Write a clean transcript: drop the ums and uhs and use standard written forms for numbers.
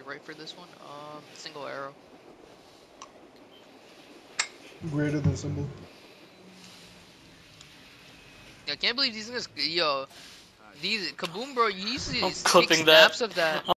right for this one? Single arrow. Greater than symbol. I can't believe these guys. Yo, these Kaboom, bro. You used to I'm take clipping that. snaps of that.